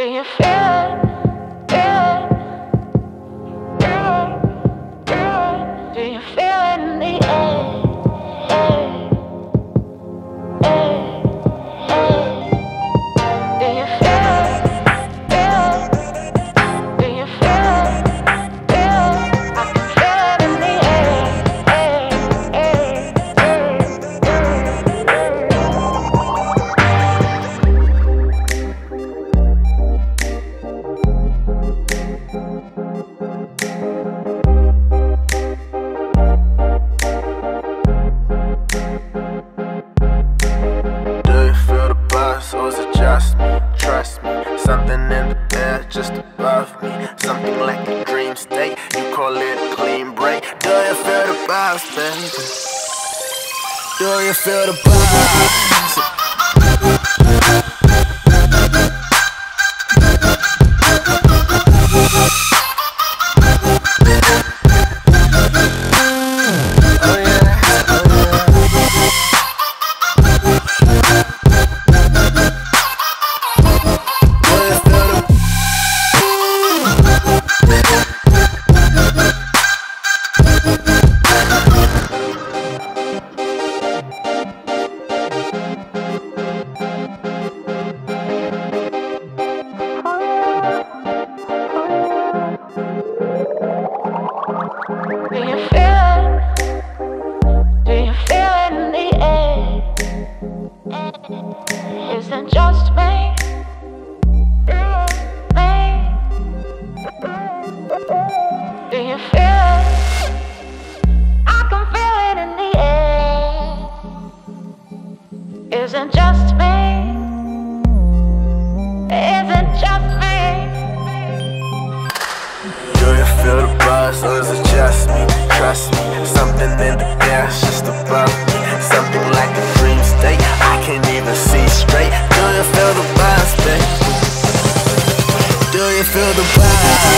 Do you feel it? Feel it? Do you feel it in the air? Do you feel it? Feel it? Do you feel it? Feel it? I can feel it in the Or is it just me? Trust me, something in the air just above me. Something like a dream state, you call it a clean break. Do you feel the vibes, baby? Do you feel the vibes? Do you feel it? Do you feel it in the air? Is it just me? Do you feel it? I can feel it in the air. Is it just me? Is it just me? Do you feel the buzz, or is it just me? Trust me, something in the air just above me. Something like a dream state, I can't even see straight. Do you feel the buzz, baby? Do you feel the buzz?